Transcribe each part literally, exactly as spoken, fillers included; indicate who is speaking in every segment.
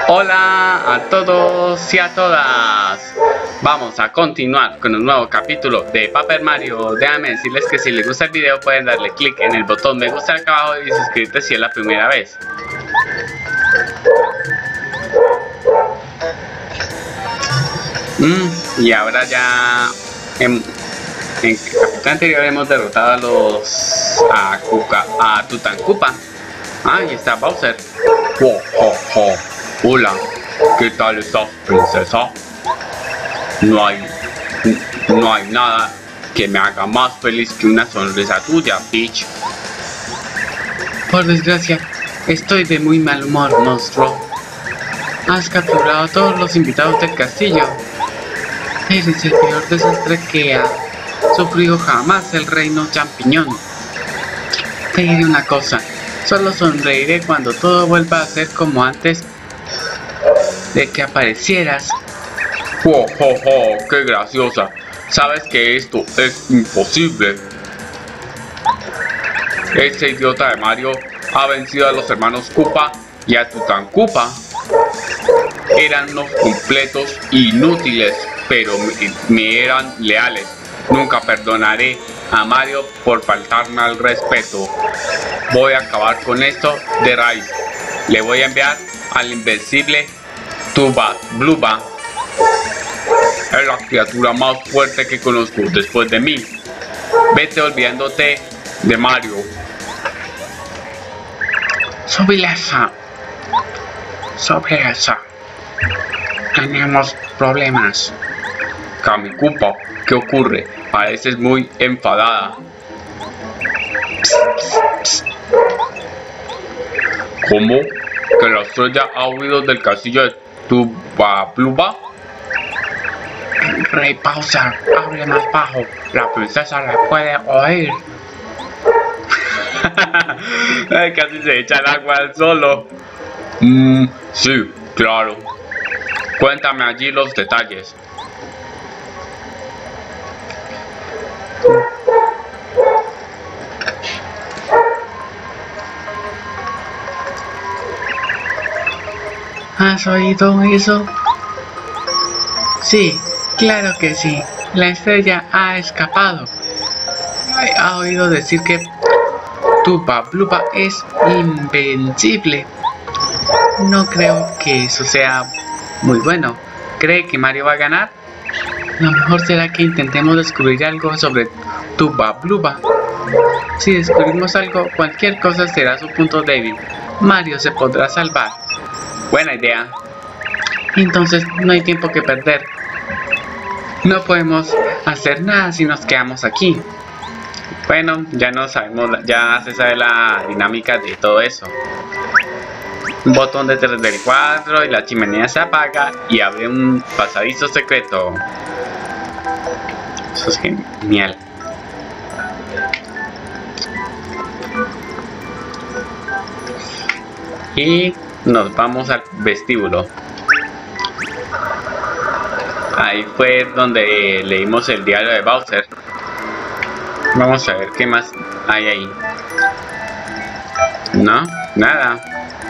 Speaker 1: Hola a todos y a todas. Vamos a continuar con un nuevo capítulo de Paper Mario. Déjame decirles que si les gusta el video pueden darle clic en el botón me gusta acá abajo y suscribirte si es la primera vez. Mm, y ahora ya en, en el capítulo anterior hemos derrotado a los a, Kuka, a Tutankupa. Ah, y está Bowser. Oh, oh, oh. Hola, ¿qué tal estás, princesa? No hay, no hay nada que me haga más feliz que una sonrisa tuya, Peach. Por desgracia, estoy de muy mal humor, monstruo. Has capturado a todos los invitados del castillo. Eres el peor desastre que ha sufrido jamás el reino champiñón. Te diré una cosa, solo sonreiré cuando todo vuelva a ser como antes de que aparecieras. ¡Oh, oh, oh! ¡Qué graciosa! Sabes que esto es imposible. Ese idiota de Mario ha vencido a los hermanos Koopa y a Tutankupa. Eran unos completos inútiles, pero me, me eran leales. Nunca perdonaré a Mario por faltarme al respeto. Voy a acabar con esto de raíz. Le voy a enviar al invencible Tuba Bluba. Es la criatura más fuerte que conozco después de mí. Vete olvidándote de Mario. Sobre esa. Sobre esa. Tenemos problemas. Kamikupa, ¿qué ocurre? Pareces muy enfadada. ¿Cómo? ¿Que la estrella ha huido del castillo de Tuba Bluba? Rey Bowser, hable más bajo. La princesa la puede oír. Ay, casi se echa el agua al solo. Mm, sí, claro. Cuéntame allí los detalles. ¿Has oído eso? Sí, claro que sí. La estrella ha escapado. Ha oído decir que Tuba Bluba es invencible. No creo que eso sea muy bueno. ¿Cree que Mario va a ganar? Lo mejor será que intentemos descubrir algo sobre Tuba Bluba. Si descubrimos algo, cualquier cosa será su punto débil. Mario se podrá salvar. Buena idea. Entonces no hay tiempo que perder. No podemos hacer nada si nos quedamos aquí. Bueno, ya no sabemos, ya se sabe la dinámica de todo eso. Un botón de tres del cuadro y la chimenea se apaga y abre un pasadizo secreto. Eso es genial. Y nos vamos al vestíbulo. Ahí fue donde leímos el diario de Bowser. Vamos a ver qué más hay ahí. No, nada.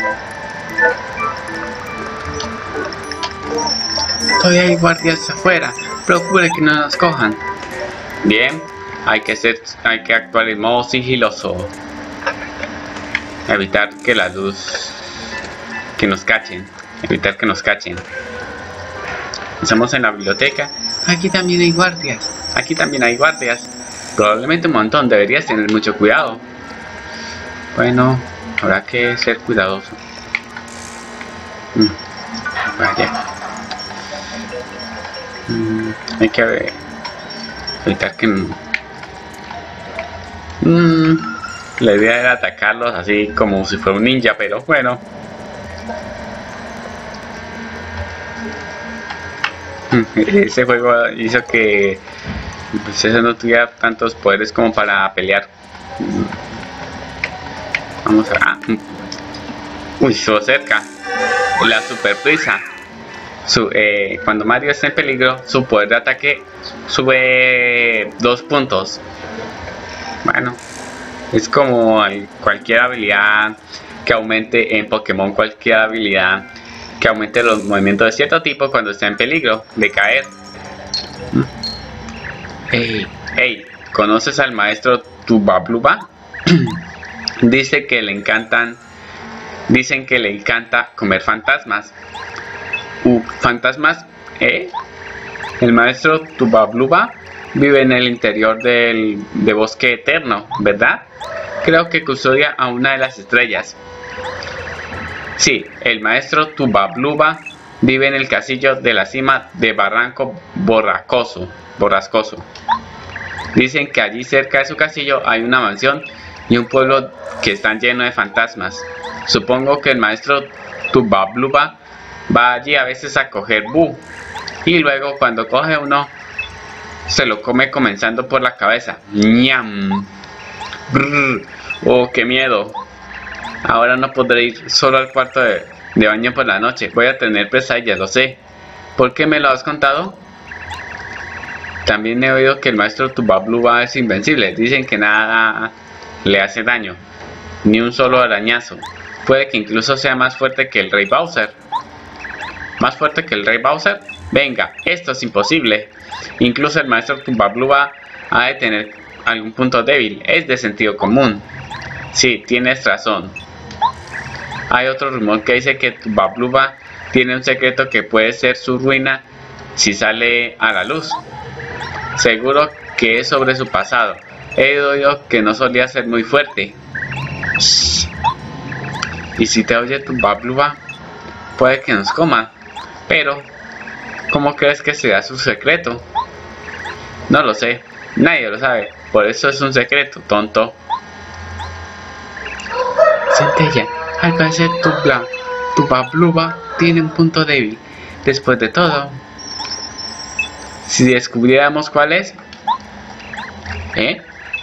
Speaker 1: Todavía hay guardias afuera. Procure que no nos cojan. Bien, hay que ser, hay que actuar en modo sigiloso. Evitar que la luz que nos cachen. Evitar que nos cachen. Estamos en la biblioteca. Aquí también hay guardias. Aquí también hay guardias. Probablemente un montón. Deberías tener mucho cuidado. Bueno, habrá que ser cuidadoso. Mm, vaya. Mm, hay que ver, evitar que... Mm, la idea era atacarlos así como si fuera un ninja, pero bueno. Ese juego hizo que pues eso no tuviera tantos poderes como para pelear. Vamos a... Ah. Uy, estuvo cerca. La super prisa. Su, eh, cuando Mario está en peligro, su poder de ataque sube dos puntos. Bueno, es como cualquier habilidad que aumente en Pokémon, cualquier habilidad que aumente los movimientos de cierto tipo cuando está en peligro de caer. Hey, hey, ¿conoces al maestro Tubabluba? Dice que le encantan, dicen que le encanta comer fantasmas. Uh, ¿fantasmas? ¿Eh? El maestro Tubabluba vive en el interior del de bosque eterno, ¿verdad? Creo que custodia a una de las estrellas. Sí, el maestro Tubabluba vive en el castillo de la cima de Barranco Borrascoso. Borrascoso. Dicen que allí cerca de su castillo hay una mansión y un pueblo que están llenos de fantasmas. Supongo que el maestro Tubabluba va allí a veces a coger bu, y luego cuando coge uno se lo come comenzando por la cabeza. ¡Ñam! Brrr. ¡Oh, qué miedo! Ahora no podré ir solo al cuarto de, de baño por la noche. Voy a tener pesadillas, lo sé. ¿Por qué me lo has contado? También he oído que el maestro Tubabluba es invencible. Dicen que nada le hace daño, ni un solo arañazo. Puede que incluso sea más fuerte que el rey Bowser. ¿Más fuerte que el rey Bowser? Venga, esto es imposible. Incluso el maestro Tubabluba ha de tener algún punto débil. Es de sentido común. Sí, tienes razón. Hay otro rumor que dice que Tubabluba tiene un secreto que puede ser su ruina si sale a la luz. Seguro que es sobre su pasado. He oído que no solía ser muy fuerte. Shh. Y si te oye Tubabluba, puede que nos coma. Pero, ¿cómo crees que será su secreto? No lo sé. Nadie lo sabe. Por eso es un secreto, tonto. Centella, al parecer Tubabluba tiene un punto débil. Después de todo, si descubriéramos cuál es... ¿Eh?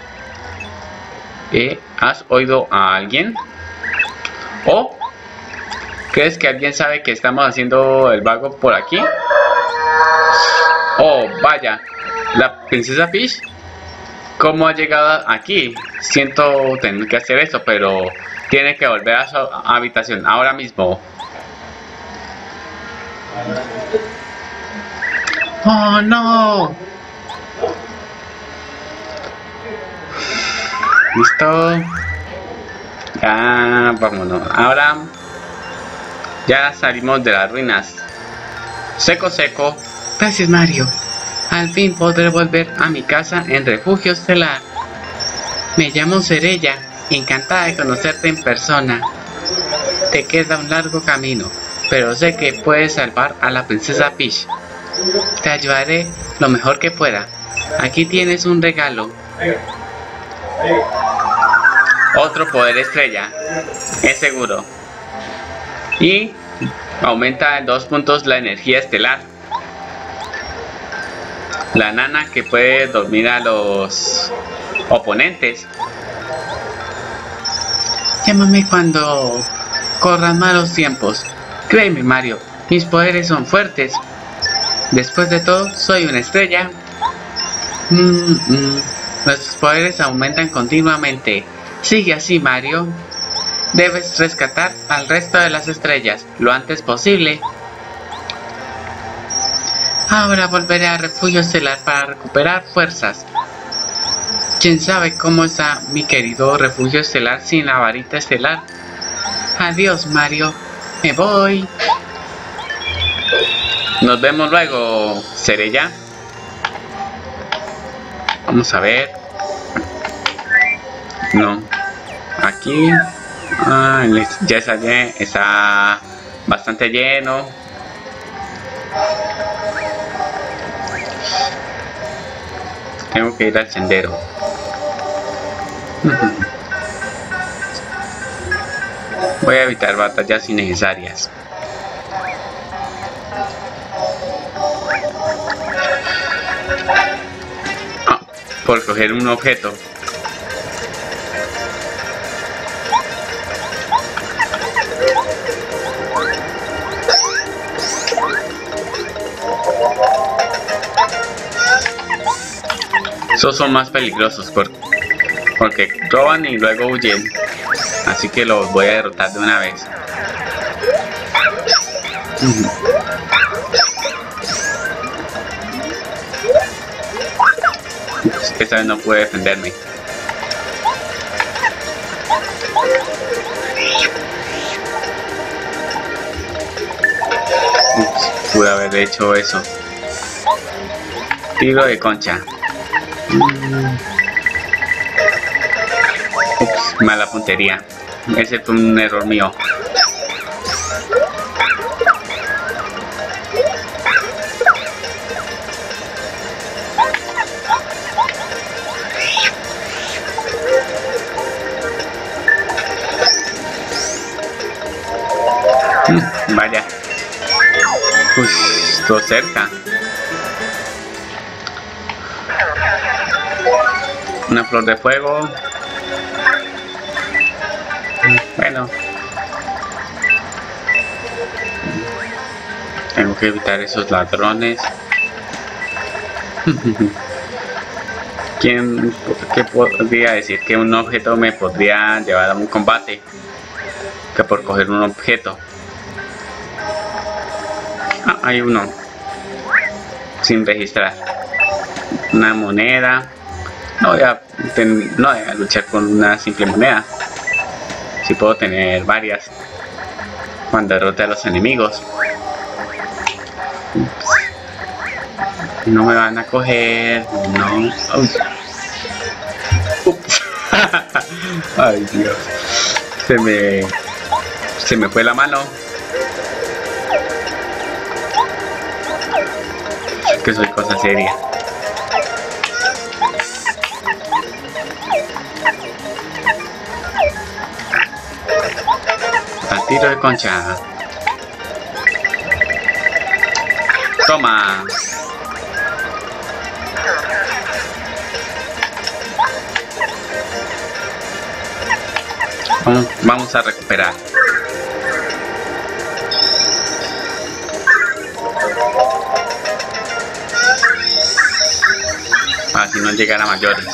Speaker 1: ¿Eh? ¿Has oído a alguien? ¿O crees que alguien sabe que estamos haciendo el vago por aquí? Oh, vaya, la princesa Peach, ¿cómo ha llegado aquí? Siento tener que hacer eso, pero tiene que volver a su habitación ahora mismo. ¡Oh, no! ¿Listo? Ya, vámonos. Ahora ya salimos de las ruinas. Seco, seco. Gracias, Mario. Al fin podré volver a mi casa en Refugio Estelar. Me llamo Cerella. Encantada de conocerte en persona. Te queda un largo camino, pero sé que puedes salvar a la princesa Peach. Te ayudaré lo mejor que pueda. Aquí tienes un regalo. Otro poder estrella, es seguro. Y aumenta en dos puntos la energía estelar. La nana que puede dormir a los oponentes. Llámame cuando corran malos tiempos. Créeme, Mario, mis poderes son fuertes. Después de todo, soy una estrella. Mm, mm. Nuestros poderes aumentan continuamente. Sigue así, Mario. Debes rescatar al resto de las estrellas lo antes posible. Ahora volveré a Refugio Estelar para recuperar fuerzas. ¿Quién sabe cómo está mi querido Refugio Estelar sin la varita estelar? Adiós, Mario. Me voy. Nos vemos luego, Cerella. Vamos a ver. No. Aquí. Ah, ya está, está bastante lleno. Tengo que ir al sendero. Voy a evitar batallas innecesarias. Ah, por coger un objeto. Esos son más peligrosos por, porque roban y luego huyen. Así que los voy a derrotar de una vez. Uh-huh. Esta vez no pude defenderme. Ups, pude haber hecho eso. Tiro de concha. Ups, mala puntería. Ese fue un error mío. Mm, vaya. Uy, estuvo cerca. Una flor de fuego. Bueno, tengo que evitar esos ladrones. ¿Quién qué podría decir que un objeto me podría llevar a un combate que por coger un objeto? Ah, hay uno sin registrar. Una moneda. No voy a, ten, no voy a luchar con una simple moneda. Si puedo tener varias cuando derrote a los enemigos. Ups. No me van a coger. No. Ups. Ups. Ay, Dios. Se me se me fue la mano. Que soy cosa seria. Al tiro de concha. Toma. Vamos, vamos a recuperar. Para si no llegar a mayores.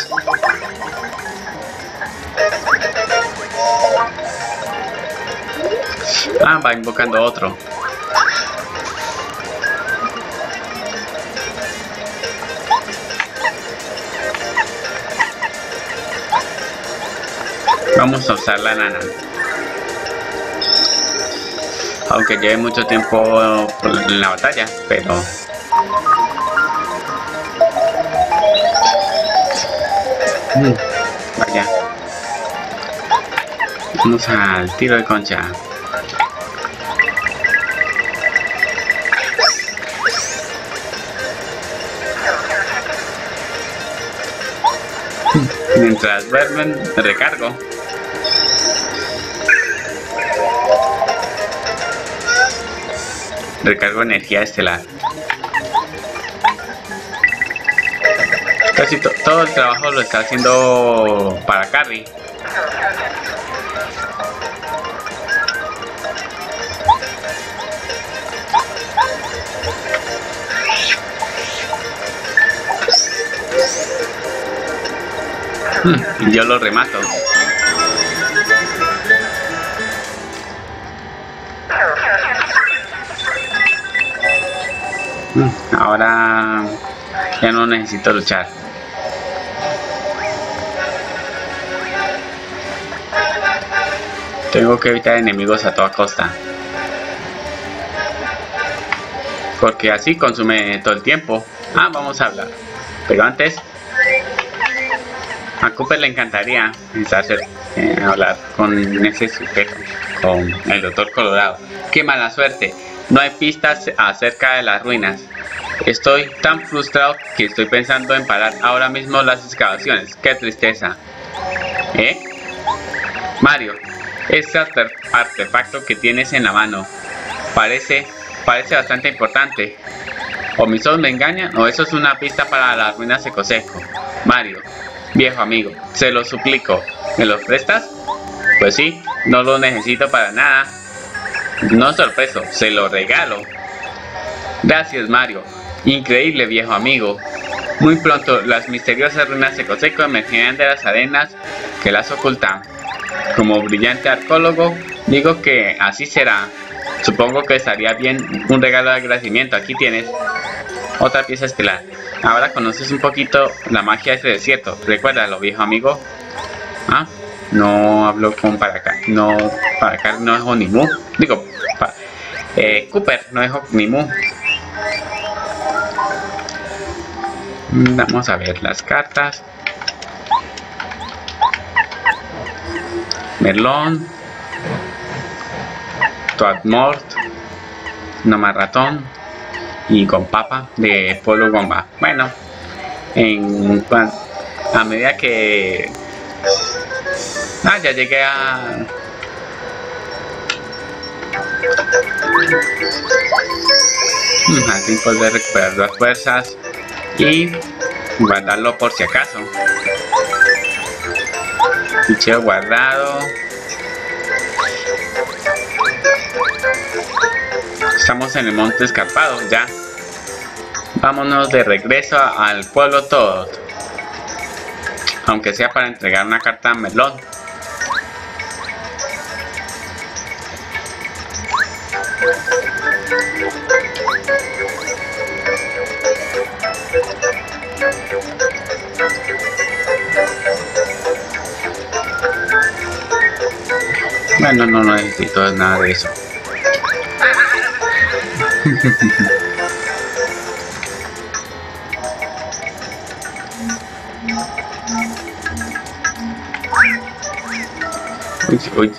Speaker 1: Ah, va invocando otro. Vamos a usar la nana. Aunque lleve mucho tiempo en la batalla, pero... Mm, vaya. Vamos al tiro de concha. Mientras duermen, recargo. Recargo energía estelar. Casi to todo el trabajo lo está haciendo para Carrie. Hmm, yo lo remato. Hmm, ahora ya no necesito luchar. Tengo que evitar enemigos a toda costa. Porque así consume todo el tiempo. Ah, vamos a hablar. Pero antes... A Cooper le encantaría hacer, eh, hablar con ese sujeto, con el doctor Colorado. ¡Qué mala suerte! No hay pistas acerca de las ruinas. Estoy tan frustrado que estoy pensando en parar ahora mismo las excavaciones. ¡Qué tristeza! ¿Eh? Mario, ese artefacto que tienes en la mano parece, parece bastante importante. O mis ojos me engañan, o eso es una pista para las ruinas seco seco. Mario, viejo amigo, se lo suplico, ¿me lo prestas? Pues sí, no lo necesito para nada. No sorpreso, se lo regalo. Gracias, Mario. Increíble, viejo amigo. Muy pronto las misteriosas ruinas seco seco emergirán de las arenas que las ocultan. Como brillante arqueólogo, digo que así será. Supongo que estaría bien un regalo de agradecimiento. Aquí tienes otra pieza estelar. Ahora conoces un poquito la magia de este desierto. Recuérdalo, viejo amigo. Ah, no hablo con para acá. No, para acá no es Onimu. Digo, pa, eh, Cooper no es Onimu. Vamos a ver las cartas. Merlón, Toadmort, Nomarratón y Gompapa de Polo Gomba. Bueno, en, a medida que ah, ya llegué a así poder recuperar las fuerzas y guardarlo por si acaso. Fichero guardado. Estamos en el monte escarpado ya. Vámonos de regreso al pueblo Toad. Aunque sea para entregar una carta a Merlón. Bueno, no, no necesito nada de eso. Uy, uy,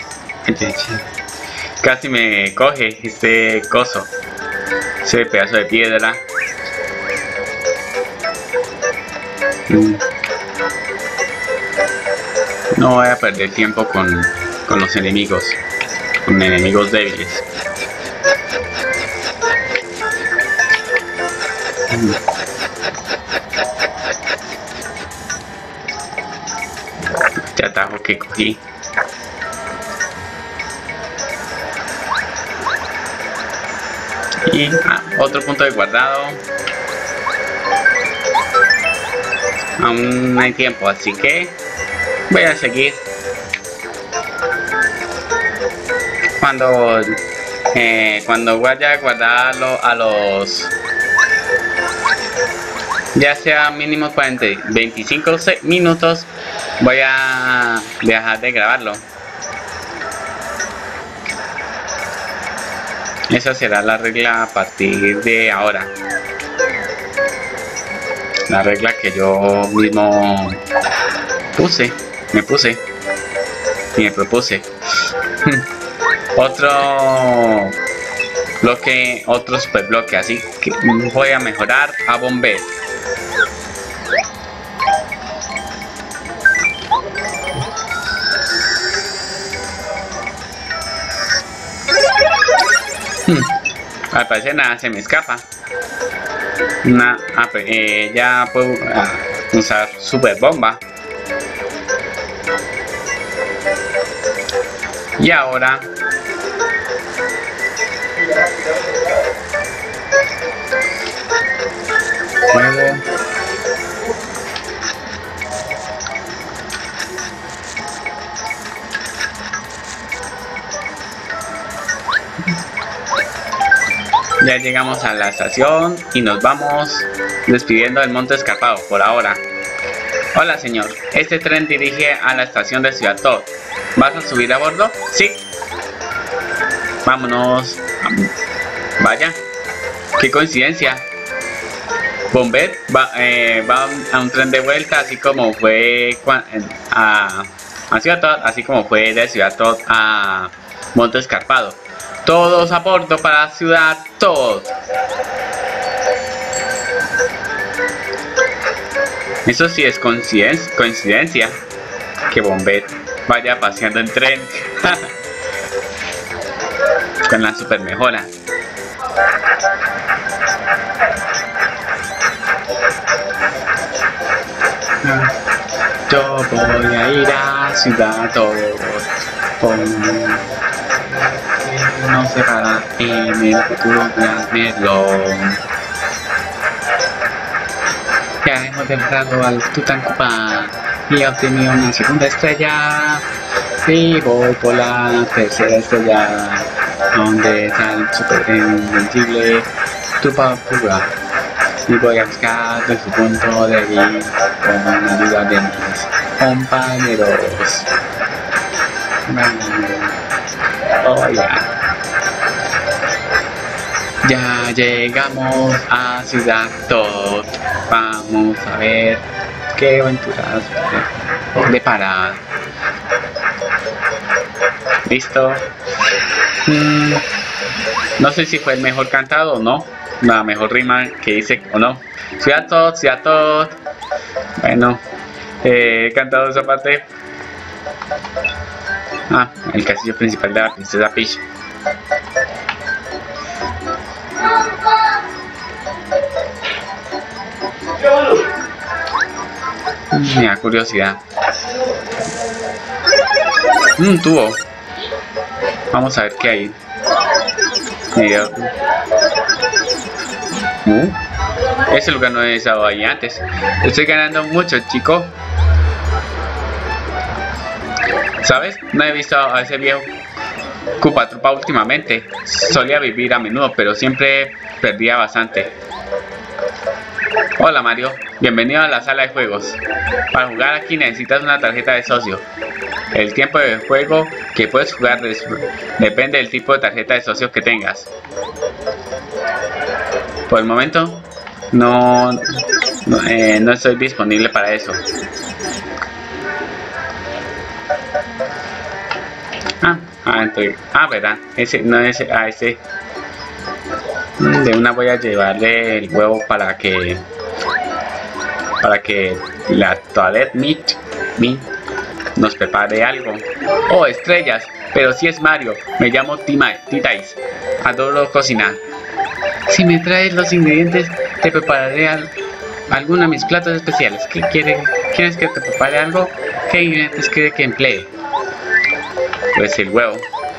Speaker 1: casi me coge este coso, ese pedazo de piedra. No voy a perder tiempo con, con los enemigos, con enemigos débiles. Este atajo que cogí. Y ah, otro punto de guardado. Aún hay tiempo, así que voy a seguir. Cuando eh, cuando vaya a guardarlo a los ya sea mínimo cuarenta, veinticinco minutos, voy a dejar de grabarlo. Esa será la regla a partir de ahora. La regla que yo mismo puse, me puse y me propuse. Otro bloque, otro super bloque, así que voy a mejorar a Bombette. Al parecer nada se me escapa. Una, ah, eh, ya puedo uh, usar super bomba. Y ahora juego ya llegamos a la estación y nos vamos despidiendo del monte escarpado por ahora. Hola señor, este tren dirige a la estación de Ciudad Toad. ¿Vas a subir a bordo? Sí. Vámonos. Vaya, qué coincidencia. Bombette va, eh, va a un tren de vuelta, así como fue a, a Ciudad Toad, así como fue de Ciudad Toad a Monte Escarpado. Todos a bordo para Ciudad Toad. Eso sí es coincidencia, coincidencia que Bombette vaya paseando en tren con la super mejora. Yo voy a ir a Ciudad Toad con no se para en el futuro Gran Merlón. Ya hemos derrotado al Tutankupa y he obtenido una segunda estrella y voy por la tercera estrella. donde está el super invencible Tupacuga. Y voy a buscar de su punto de vista con ayuda de mis compañeros. Oh, yeah. Ya llegamos a Ciudad Todd. Vamos a ver qué aventuras depara. Listo. Mm, no sé si fue el mejor cantado o no. La mejor rima que hice o no. Ciudad Todd, Ciudad Todd. Bueno, eh, he cantado esa parte. Ah, el castillo principal de la princesa Peach. Me da curiosidad. Un tubo. Vamos a ver qué hay. Mira. Uh, ese lugar no he estado ahí antes. Estoy ganando mucho, chico. ¿Sabes? No he visto a ese viejo Koopa Troopa últimamente. Solía vivir a menudo, pero siempre perdía bastante. Hola Mario, bienvenido a la sala de juegos. Para jugar aquí necesitas una tarjeta de socio. El tiempo de juego que puedes jugar depende del tipo de tarjeta de socio que tengas. Por el momento no, no, eh, no estoy disponible para eso. Ah, ah, entonces, ah, verdad, ese, no ese, ah, ese. De una voy a llevarle el huevo para que para que la Toadette Meat, Meat nos prepare algo. Oh, estrellas, pero si es Mario. Me llamo Titais. Adoro cocinar. Si me traes los ingredientes, te prepararé al, alguno de mis platos especiales. ¿Qué quiere? ¿Quieres que te prepare algo? ¿Qué ingredientes quiere que emplee? Pues el huevo.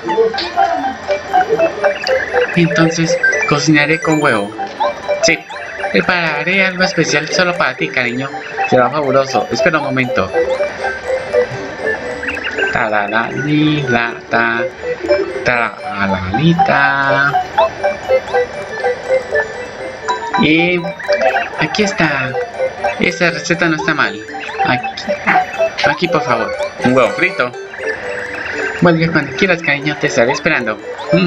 Speaker 1: Entonces, cocinaré con huevo. Sí. Prepararé algo especial solo para ti, cariño. Será fabuloso. Espera un momento. Taralalita. Taralalita. Y aquí está. Esa receta no está mal. Aquí, aquí por favor. Un huevo frito. Vuelve cuando quieras, cariño. Te estaré esperando. Mm.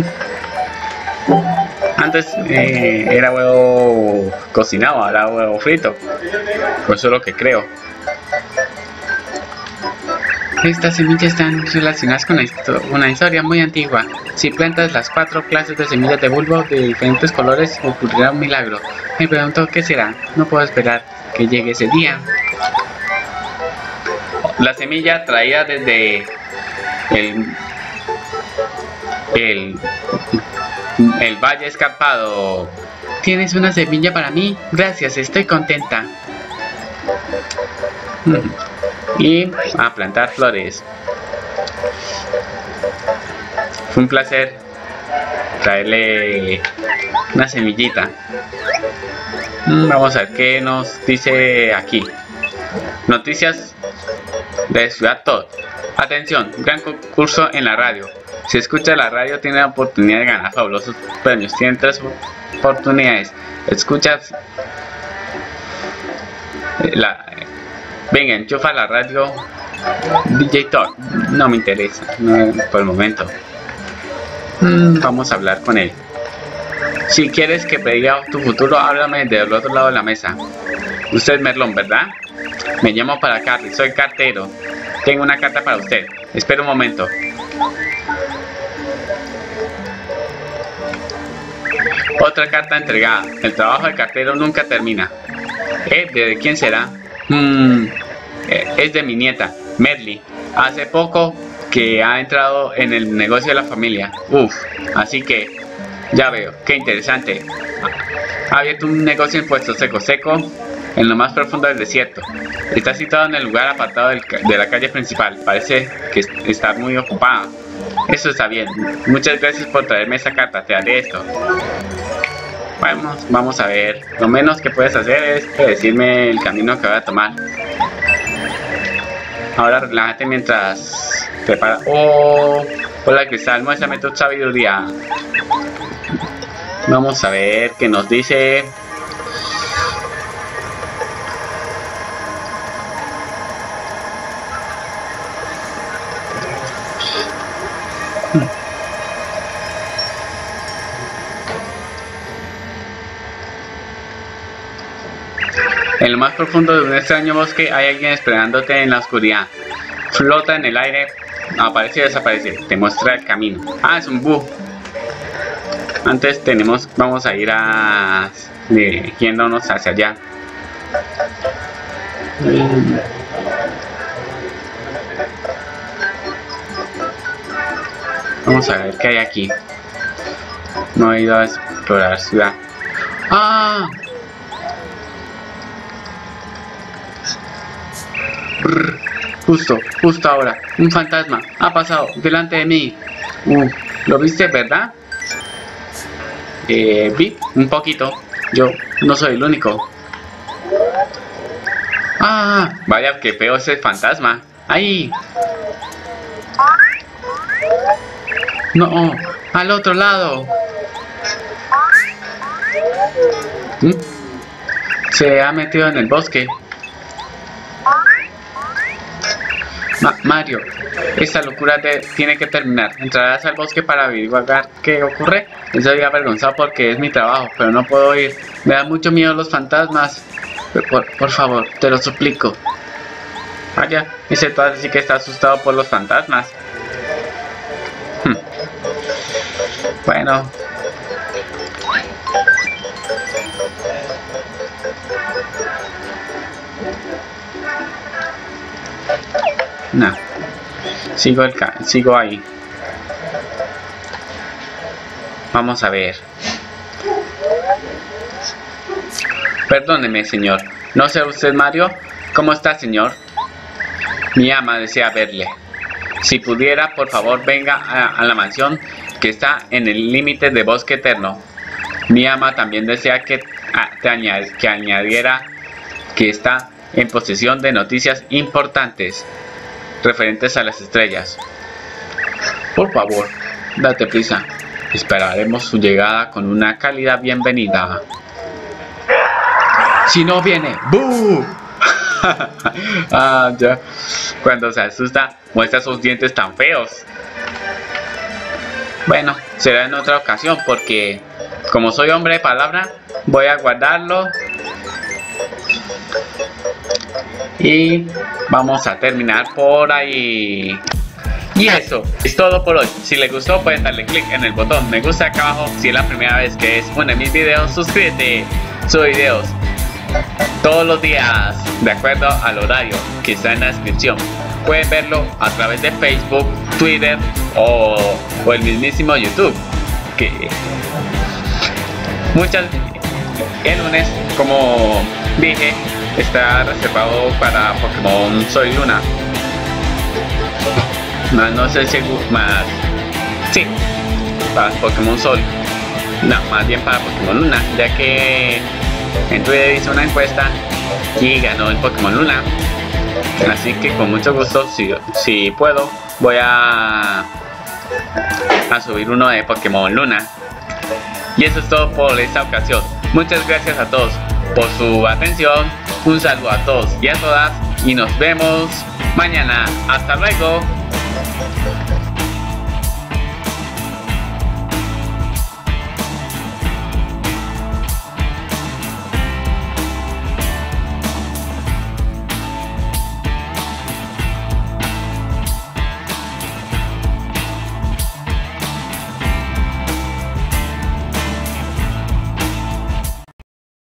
Speaker 1: Antes eh, era huevo cocinado, ahora huevo frito. Pues eso es lo que creo. Estas semillas están relacionadas con una historia muy antigua. Si plantas las cuatro clases de semillas de bulbo de diferentes colores, ocurrirá un milagro. Me pregunto qué será. No puedo esperar que llegue ese día. La semilla traída desde el el El Valle Escarpado. ¿Tienes una semilla para mí? Gracias, estoy contenta. Y a plantar flores. Fue un placer traerle una semillita. Vamos a ver qué nos dice aquí. Noticias de Ciudad Todd. Atención, gran concurso en la radio. Si escucha la radio tiene la oportunidad de ganar fabulosos premios. Tiene tres oportunidades. Escuchas la... Venga, enchufa la radio D J Todd. No me interesa, no, por el momento. Mm, vamos a hablar con él. Si quieres que prediga tu futuro, háblame del otro lado de la mesa. Usted es Merlón, ¿verdad? Me llamo para Carly, soy cartero. Tengo una carta para usted. Espera un momento. Otra carta entregada. El trabajo de cartero nunca termina. ¿Eh? ¿De quién será? Hmm, es de mi nieta, Medley. Hace poco que ha entrado en el negocio de la familia. Uf, así que ya veo, qué interesante. Ha abierto un negocio en Puesto Seco Seco, en lo más profundo del desierto. Está situado en el lugar apartado del, de la calle principal. Parece que está muy ocupada. Eso está bien. Muchas gracias por traerme esta carta. Te haré esto. Vamos, vamos a ver. Lo menos que puedes hacer es decirme el camino que voy a tomar. Ahora relájate mientras prepara. Oh, Hola Cristal, muéstrame tu sabiduría. Vamos a ver qué nos dice. En lo más profundo de un extraño bosque hay alguien esperándote en la oscuridad. Flota en el aire, aparece y desaparece, te muestra el camino. Ah, es un búho. Antes tenemos, vamos a ir a dirigiéndonos hacia allá. Vamos a ver qué hay aquí. No he ido a explorar ciudad. ¡Ah! Brr, justo, justo ahora, un fantasma ha pasado delante de mí. Uh, ¿Lo viste, verdad? Eh, vi un poquito. Yo no soy el único. Ah, vaya que feo ese fantasma. Ahí. No, al otro lado. ¿Mm? Se ha metido en el bosque. Ma Mario, esta locura te tiene que terminar. Entrarás al bosque para averiguar qué ocurre. Estoy avergonzado porque es mi trabajo, pero no puedo ir. Me da mucho miedo los fantasmas. Por, por favor, te lo suplico. Vaya, ese padre sí que está asustado por los fantasmas. Hmm. Bueno. No. Sigo, el ca sigo ahí. Vamos a ver. Perdóneme, señor. ¿No sé usted Mario? ¿Cómo está, señor? Mi ama desea verle. Si pudiera, por favor, venga a, a la mansión que está en el límite de Bosque Eterno. Mi ama también desea que, a, te añad que añadiera que está en posesión de noticias importantes referentes a las estrellas. Por favor, date prisa. Esperaremos su llegada con una cálida bienvenida. Si no viene, ¡bú! Ah, ya. Cuando se asusta, muestra sus dientes tan feos. Bueno, será en otra ocasión porque, como soy hombre de palabra, voy a guardarlo. Y vamos a terminar por ahí. Y eso es todo por hoy. Si les gustó, pueden darle click en el botón me gusta acá abajo. Si es la primera vez que es uno de mis videos, suscríbete. Subo videos todos los días de acuerdo al horario que está en la descripción. Pueden verlo a través de Facebook, Twitter o, o el mismísimo YouTube. Que muchas el lunes, como dije, está reservado para Pokémon Sol y Luna. Más no sé si más. Sí, para Pokémon Sol. No, más bien para Pokémon Luna, ya que en Twitter hice una encuesta y ganó el Pokémon Luna. Así que con mucho gusto, si, si puedo, voy a, a subir uno de Pokémon Luna. Y eso es todo por esta ocasión. Muchas gracias a todos por su atención. Un saludo a todos y a todas. Y nos vemos mañana. Hasta luego.